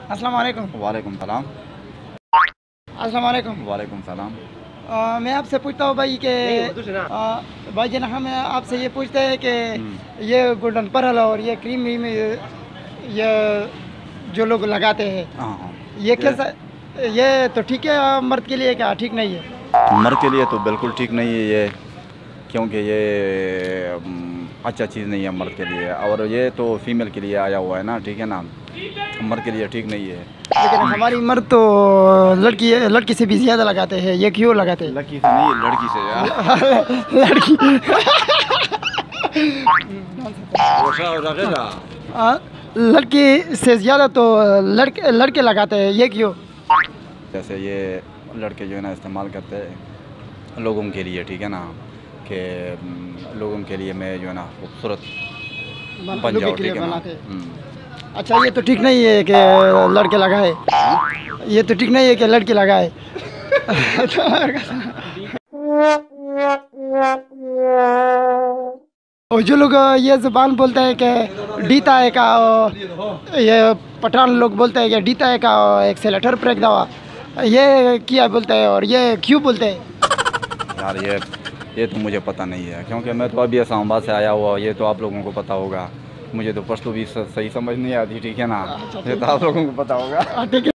अस्सलाम वालेकुम। वालेकुम सलाम। अस्सलाम वालेकुम। वालेकुम सलाम। मैं आपसे पूछता हूँ भाई कि भाई जी हम आपसे ये पूछते हैं कि ये गोल्डन पर्ल और ये क्रीम व्रीम ये जो लोग लगाते हैं हाँ, ये कैसा, ये तो ठीक है मर्द के लिए, क्या ठीक नहीं है? मर्द के लिए तो बिल्कुल ठीक नहीं है ये, क्योंकि ये अच्छा चीज़ नहीं है मर्द के लिए, और ये तो फीमेल के लिए आया हुआ है ना, ठीक है ना, मर्द के लिए ठीक नहीं है। लेकिन हमारी मर्द तो लड़की से भी ज़्यादा लगाते हैं, ये क्यों लगाते हैं? लड़की से नहीं, लड़की से यार। लड़की लड़की से ज़्यादा तो लड़के लगाते हैं, ये क्यों? जैसे ये लड़के जो है ना इस्तेमाल करते हैं लोगों के लिए, ठीक है ना, कि लोगों के लिए मैं जो है ना खूबसूरत बन जाऊँ, ठीक है ना। अच्छा, ये तो ठीक नहीं है कि लड़के लगाए, ये तो ठीक नहीं है कि लड़के लगाए। और जो लोग ये ज़बान बोलते हैं कि डीता है का, ये पठान लोग बोलते हैं कि डीता है का एक से लेटर प्रेक दवा, ये क्या बोलते हैं और ये क्यों बोलते हैं? यार ये तो मुझे पता नहीं है, क्योंकि मैं तो अभी इस्लामाबाद से आया हुआ, ये तो आप लोगों को पता होगा। मुझे तो पश्तो भी सही समझ नहीं आती, ठीक है ना, ये तो आप लोगों को पता होगा। ठीक है।